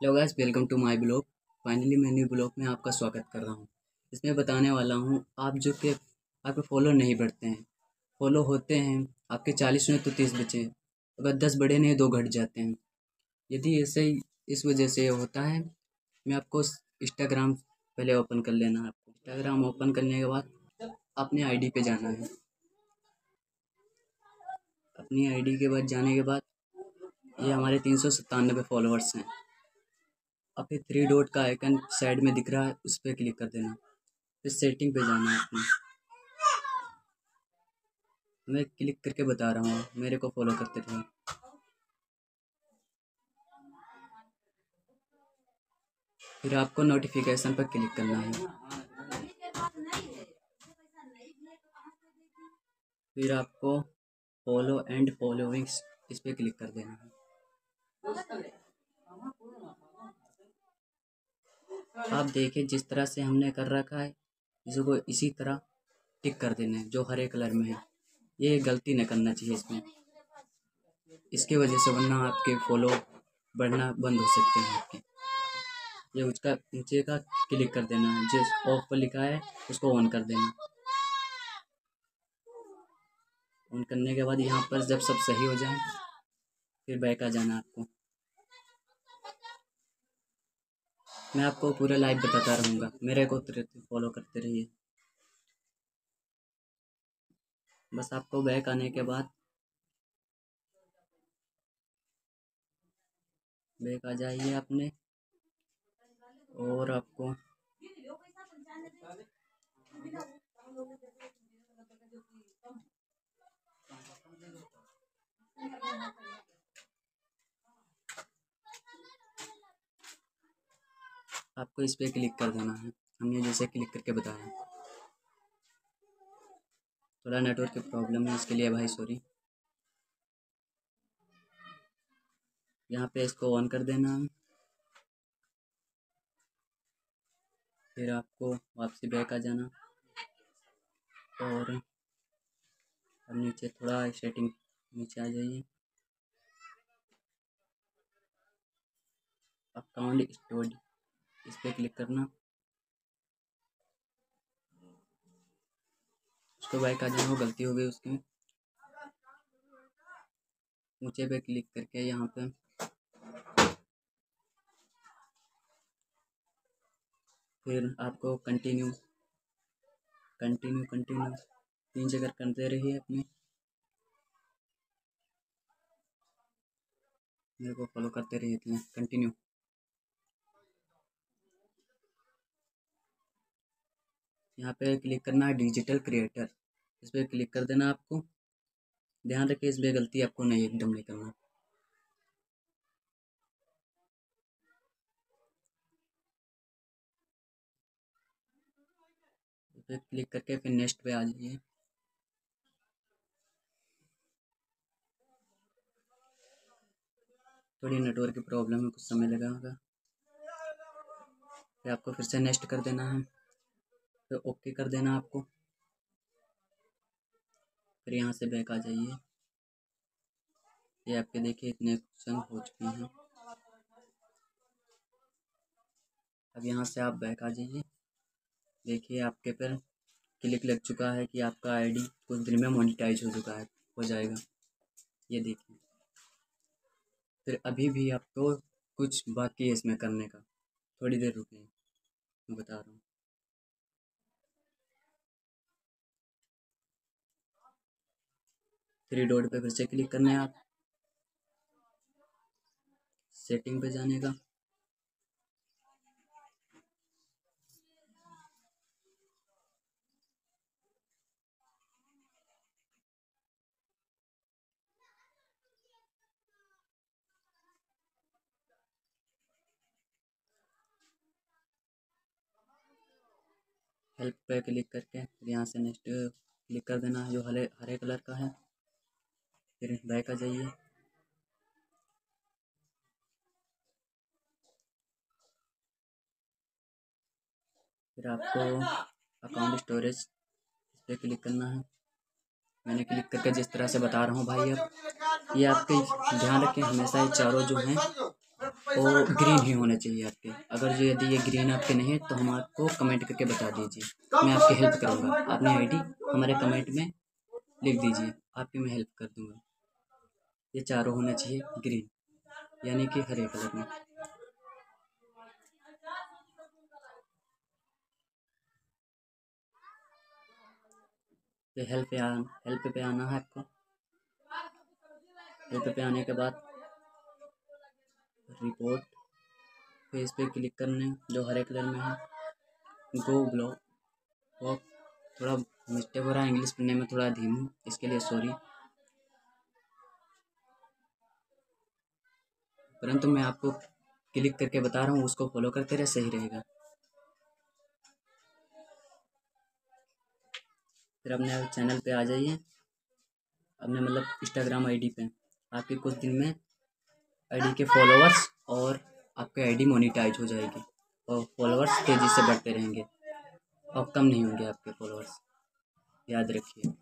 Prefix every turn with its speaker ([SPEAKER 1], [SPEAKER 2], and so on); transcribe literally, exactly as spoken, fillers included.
[SPEAKER 1] Hello guys, welcome to my blog. Finally मैं new blog में आपका स्वागत कर रहा हूँ। इसमें बताने वाला हूँ आप जो कि आपके फॉलो नहीं बढ़ते हैं, फॉलो होते हैं आपके चालीस हुए तो तीस बचे, अगर दस बढ़े नहीं दो घट जाते हैं। यदि ऐसे ही इस वजह से होता है, मैं आपको इंस्टाग्राम पहले ओपन कर लेना है। आपको इंस्टाग्राम ओपन करने के बाद अपनी आईडी पे जाना है। अपनी आईडी के बाद जाने के बाद ये हमारे तीन सौ सत्तानवे फॉलोअर्स हैं। अब ये थ्री डॉट का आइकन साइड में दिख रहा है, उस पर क्लिक कर देना। फिर सेटिंग पे जाना है अपनी। मैं क्लिक करके बता रहा हूँ, मेरे को फॉलो करते रहिए। फिर आपको नोटिफिकेशन पर क्लिक करना है। फिर आपको फॉलो एंड फॉलोइंग्स इस पर क्लिक कर देना है। आप देखिए जिस तरह से हमने कर रखा है, इसको इसी तरह टिक कर देना है जो हरे कलर में है। ये गलती नहीं करना चाहिए इसमें, इसके वजह से वरना आपके फॉलो बढ़ना बंद हो सकते हैं आपके। ये उसका नीचे का क्लिक कर देना है, जिस ऑफ पर लिखा है उसको ऑन कर देना। ऑन करने के बाद यहाँ पर जब सब सही हो जाए फिर बैक आ जाना आपको। मैं आपको पूरा लाइव बताता रहूँगा, मेरे को फॉलो करते रहिए। बस आपको बैक आने के बाद बैक आ जाइए अपने, और आपको आपको इस पर क्लिक कर देना है। हमने जैसे क्लिक करके बताया। थोड़ा नेटवर्क की प्रॉब्लम है, इसके लिए भाई सॉरी। यहाँ पे इसको ऑन कर देना है। फिर आपको वापसी बैक आ जाना, और अब नीचे थोड़ा सेटिंग नीचे आ जाइए। अकाउंट स्टोरी इस पर क्लिक करना, उसको बैक आ जाना। वो गलती हो गई उसकी। ऊंचे पे क्लिक करके यहाँ पे फिर आपको कंटिन्यू कंटिन्यू कंटिन्यू तीन जगह करते रहिए अपने। मेरे को फॉलो करते रहिए इतने कंटिन्यू। यहाँ पे क्लिक करना है डिजिटल क्रिएटर, इस पर क्लिक कर देना। आपको ध्यान रखिए इसमें गलती आपको नहीं एकदम नहीं करना। इस पर क्लिक करके फिर नेक्स्ट पे आ जाइए। थोड़ी नेटवर्क की प्रॉब्लम है, कुछ समय लगा होगा। फिर आपको फिर से नेक्स्ट कर देना है, फिर ओके कर देना आपको। फिर यहाँ से बैक आ जाइए। ये आपके देखिए इतने क्वेश्चन हो चुके हैं। अब यहाँ से आप बैक आ जाइए। देखिए आपके पर क्लिक लग चुका है कि आपका आईडी कुछ दिन में मोनेटाइज हो चुका है, हो जाएगा। ये देखिए। फिर अभी भी आपको कुछ बाकी है इसमें करने का, थोड़ी देर रुकिए, मैं बता रहा हूँ। थ्री डॉट पे फिर से क्लिक करना है, आप सेटिंग पे जाने का। हेल्प पे क्लिक करके फिर यहाँ से नेक्स्ट क्लिक कर देना है जो हरे हरे कलर का है। फिर बैक आ जाइए। फिर आपको अकाउंट स्टोरेज इस पर क्लिक करना है। मैंने क्लिक करके जिस तरह से बता रहा हूँ भाई, अब ये आपके ध्यान रखें हमेशा ये चारों जो हैं वो ग्रीन ही होने चाहिए आपके। अगर जो यदि ये ग्रीन आपके नहीं है तो हम आपको कमेंट करके बता दीजिए, मैं आपकी हेल्प करूँगा। अपनी आईडी हमारे कमेंट में लिख दीजिए, आपकी मैं हेल्प कर दूँगा। ये चारों होना चाहिए ग्रीन, यानी कि हरे कलर में। तो हेल्प पे आना हेल्प पे आना है आपको। हेल्प पे आने के बाद रिपोर्ट पे इस पर क्लिक करने, जो हरे कलर में है। गो ब्लॉक वो थोड़ा मिस्टेक हो रहा है, इंग्लिश पढ़ने में थोड़ा धीम हूँ, इसके लिए सॉरी। परंतु मैं आपको क्लिक करके बता रहा हूँ, उसको फॉलो करते रहे, सही रहेगा। फिर अपने चैनल पे आ जाइए, अपने मतलब इंस्टाग्राम आईडी पे। आपके कुछ दिन में आईडी के फॉलोअर्स और आपकी आईडी मोनेटाइज हो जाएगी और फॉलोअर्स तेज़ी से बढ़ते रहेंगे और कम नहीं होंगे आपके फॉलोअर्स, याद रखिए।